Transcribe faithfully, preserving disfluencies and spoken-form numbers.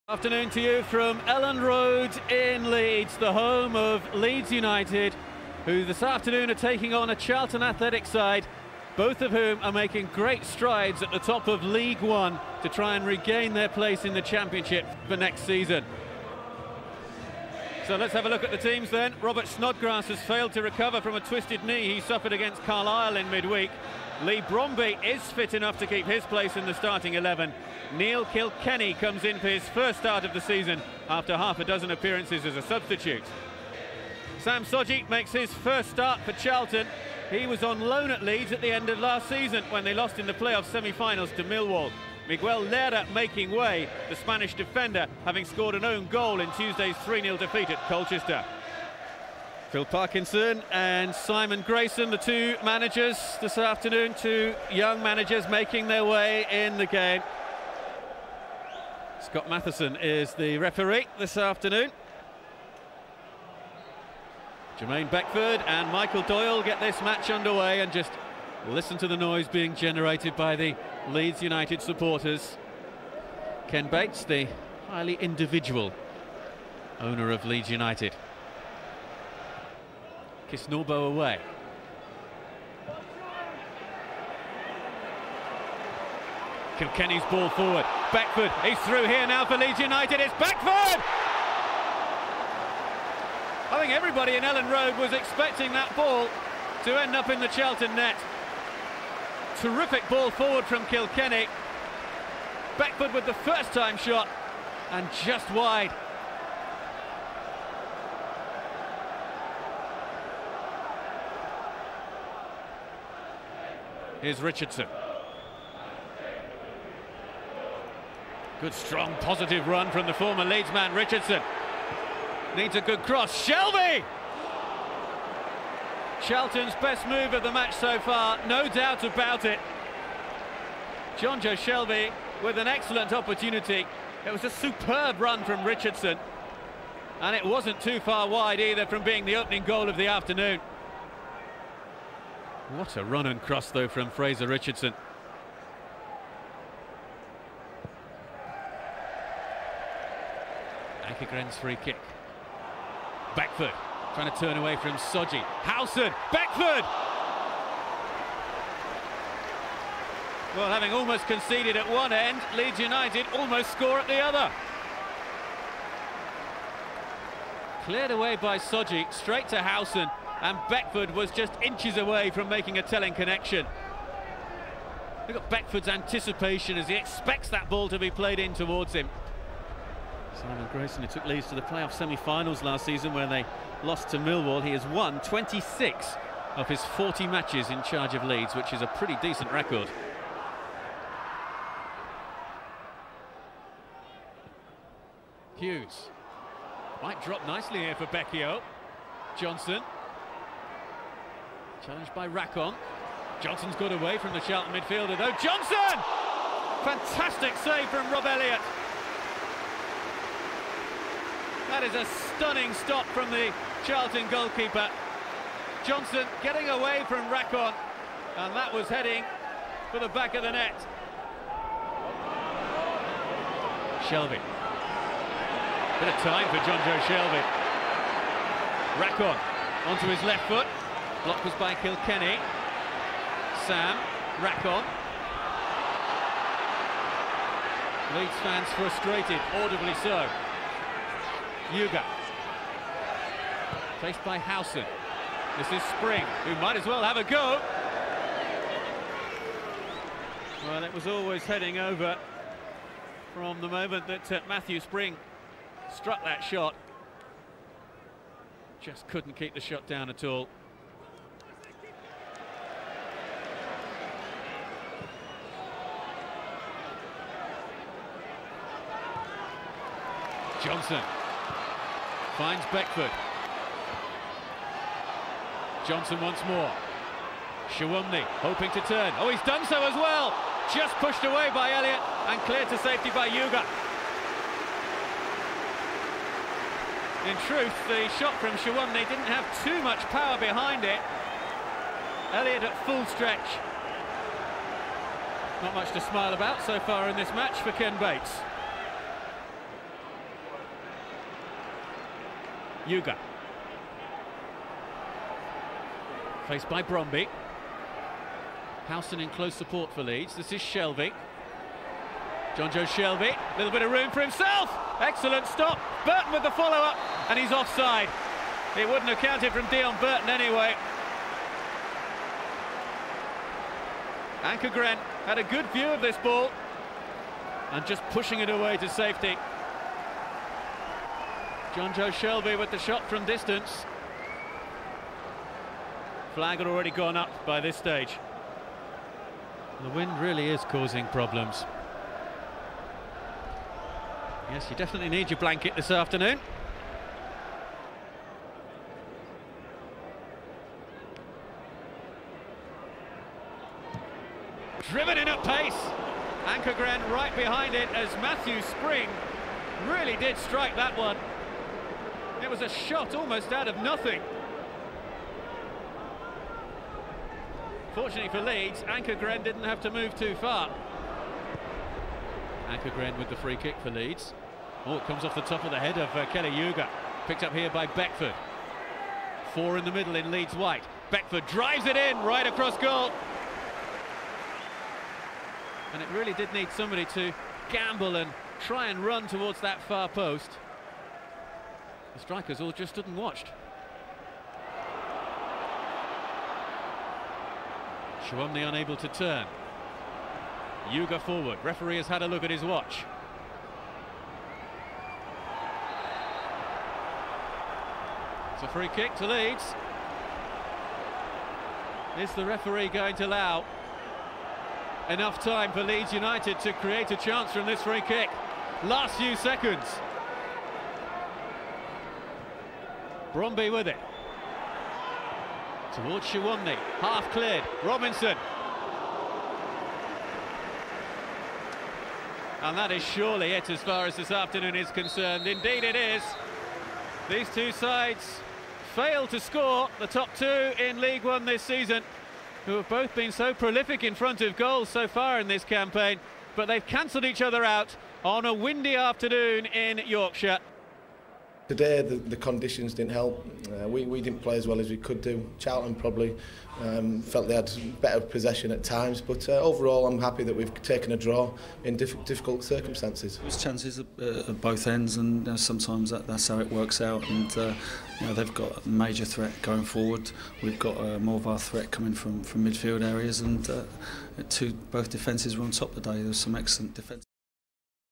Afternoon to you from Ellen Road in Leeds, the home of Leeds United, who this afternoon are taking on a Charlton Athletic side, both of whom are making great strides at the top of League One to try and regain their place in the Championship for next season. So let's have a look at the teams then. Robert Snodgrass has failed to recover from a twisted knee he suffered against Carlisle in midweek. Lee Bromby is fit enough to keep his place in the starting eleven. Neil Kilkenny comes in for his first start of the season after half a dozen appearances as a substitute. Sam Sodje makes his first start for Charlton. He was on loan at Leeds at the end of last season when they lost in the playoff semi-finals to Millwall. Miguel Lera making way, the Spanish defender, having scored an own goal in Tuesday's three nil defeat at Colchester. Phil Parkinson and Simon Grayson, the two managers this afternoon, two young managers making their way in the game. Scott Matheson is the referee this afternoon. Jermaine Beckford and Michael Doyle get this match underway, and just listen to the noise being generated by the Leeds United supporters. Ken Bates, the highly individual owner of Leeds United. Kisnorbo away. Kilkenny's ball forward. Beckford, he's through here now for Leeds United. It's Beckford! I think everybody in Ellen Road was expecting that ball to end up in the Charlton net. Terrific ball forward from Kilkenny. Beckford with the first time shot, and just wide. Here's Richardson. Good, strong, positive run from the former Leeds man, Richardson. Needs a good cross. Shelvey! Charlton's best move of the match so far, no doubt about it. Jonjo Shelvey with an excellent opportunity. It was a superb run from Richardson, and it wasn't too far wide either from being the opening goal of the afternoon. What a run and cross though from Fraser Richardson. Akegren's free kick. Beckford trying to turn away from Sodje. Howson, Beckford! Well, having almost conceded at one end, Leeds United almost score at the other. Cleared away by Sodje, straight to Howson, and Beckford was just inches away from making a telling connection. Look at Beckford's anticipation as he expects that ball to be played in towards him. Simon Grayson, who took Leeds to the playoff semi-finals last season where they lost to Millwall. He has won twenty-six of his forty matches in charge of Leeds, which is a pretty decent record. Hughes might drop nicely here for Becchio. Johnson, challenged by Rackon. Johnson's got away from the Charlton midfielder though. Johnson! Fantastic save from Rob Elliott. That is a stunning stop from the Charlton goalkeeper. Johnson getting away from Rackon, and that was heading for the back of the net. Shelvey. Bit of time for Jonjo Shelvey. Rackon onto his left foot. Block was by Kilkenny. Sam, Rackon. Leeds fans frustrated, audibly so. Yuga. Faced by Howson. This is Spring, who might as well have a go. Well, it was always heading over from the moment that uh, Matthew Spring struck that shot. Just couldn't keep the shot down at all. Johnson finds Beckford. Johnson once more. Shawumni hoping to turn. Oh, he's done so as well. Just pushed away by Elliott and cleared to safety by Yuga. In truth, the shot from Shawumni didn't have too much power behind it. Elliott at full stretch. Not much to smile about so far in this match for Ken Bates. Yuga. Faced by Bromby. Howson in close support for Leeds. This is Shelvey. Jonjo Shelvey, a little bit of room for himself. Excellent stop. Burton with the follow-up, and he's offside. It wouldn't have counted from Dion Burton anyway. Ankergren had a good view of this ball and just pushing it away to safety. Jonjo Shelvey with the shot from distance. Flag had already gone up by this stage. The wind really is causing problems. Yes, you definitely need your blanket this afternoon. Driven in at pace. Ankergren right behind it as Matthew Spring really did strike that one. It was a shot almost out of nothing. Fortunately for Leeds, Ankergren didn't have to move too far. Ankergren with the free kick for Leeds. Oh, it comes off the top of the head of uh, Kelly Yuga. Picked up here by Beckford. Four in the middle in Leeds white. Beckford drives it in right across goal. And it really did need somebody to gamble and try and run towards that far post. The strikers all just stood and watched. Shawumni unable to turn. Yuga forward. Referee has had a look at his watch. It's a free kick to Leeds. Is the referee going to allow enough time for Leeds United to create a chance from this free kick? Last few seconds. Bromby with it. Towards Shawumni. Half cleared. Robinson. And that is surely it as far as this afternoon is concerned. Indeed it is. These two sides fail to score, the top two in League One this season, who have both been so prolific in front of goals so far in this campaign, but they've cancelled each other out on a windy afternoon in Yorkshire. Today the, the conditions didn't help. Uh, we, we didn't play as well as we could do. Charlton probably um, felt they had better possession at times, but uh, overall I'm happy that we've taken a draw in diff difficult circumstances. There's chances at, uh, at both ends, and uh, sometimes that, that's how it works out. And uh, you know, they've got a major threat going forward. We've got uh, more of our threat coming from, from midfield areas, and uh, two, both defences were on top today. There was some excellent defence.